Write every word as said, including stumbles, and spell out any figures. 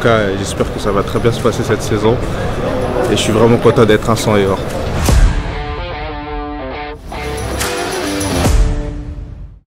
cas, j'espère que ça va très bien se passer cette saison. Et je suis vraiment content d'être à cent et or.